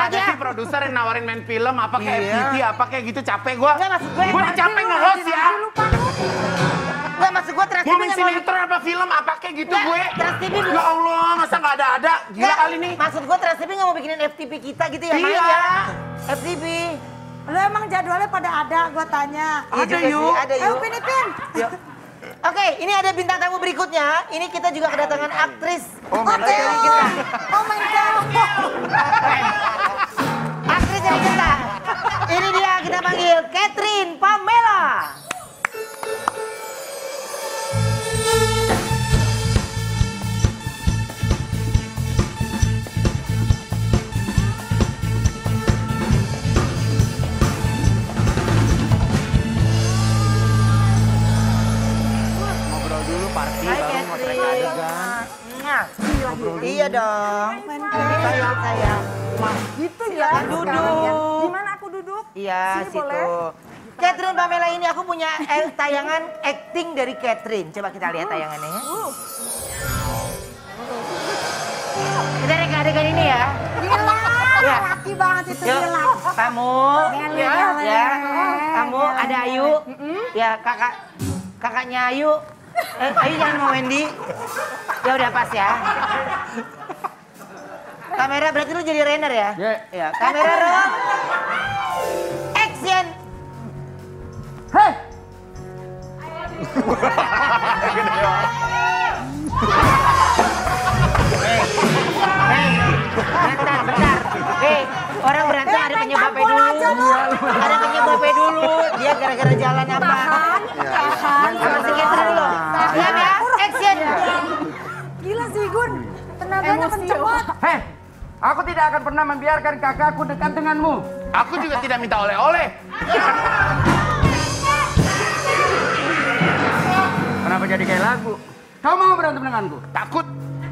ada sih produser yang nawarin main film, apa kayak FTV, apa kayak gitu, capek gue. Enggak, maksud gue. Gue udah capek nge-host ya. Enggak, maksud gue Trans TV Mau main sinetron apa film, apa kayak gitu gue. Trans TV. Ya Allah, masa nggak ada? Gila kali nih. Maksud gue Trans TV nggak mau bikinin FTV kita gitu ya, main Iya. ya. FTV. Lo emang jadwalnya pada ada, gue tanya. Iya Ada juga yuk. sih, ada Ayo yuk. Pin, Pin. Yuk. Oke, ini ada bintang tamu berikutnya. Ini kita juga kedatangan aktris. Oh my Oke. God. Oh my God. Aktris yang kita. Ini dia kita panggil Catherine Pamela. Ngobrol dulu party, Hai baru motret Catherine. adegan. Iya dong. Sayang. Gitu ya. Silakan duduk. Di mana aku duduk? Iya, Sini situ. boleh? Catherine Pamela ini aku punya tayangan acting dari Catherine. Coba kita lihat tayangannya ya. Kita reka adegan ini ya. Gila, Ya. laki banget itu Yuk, gila. kamu, Gele, ya, gele. ya, kamu ada Ayu, ya kakaknya Ayu, Ayu jangan mau Wendy, ya udah pas ya. Kamera berarti lu jadi Renner ya? Ya. Kamera roll, action. Hei! Bentar. Orang berantem ada penyebabnya dulu. Ada penyebabnya dulu. Dia gara-gara jalan apa? Sama si Catherine dulu. Siap ya, action. Gila sih Gun, tenaganya kenceng banget. Hei, aku tidak akan pernah membiarkan kakakku dekat denganmu. Aku juga tidak minta oleh-oleh. Kenapa jadi kayak lagu? Kau mau berantem denganku? Takut.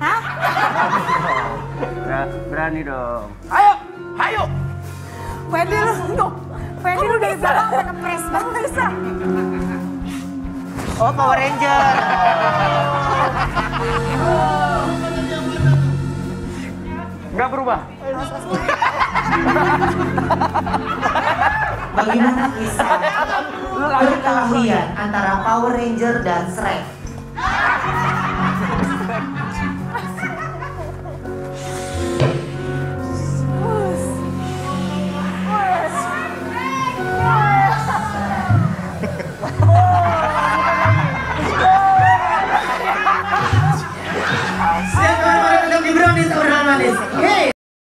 Berani dong. Ayo, ayo. Wendy lu dari belakang udah ngepres banget bisa. Oh, Power Ranger. Nggak berubah. Bagaimana kisah perkelahian antara Power Ranger dan Shrek? Siapa yang paling untuk di brownies obrolan manis? Hei!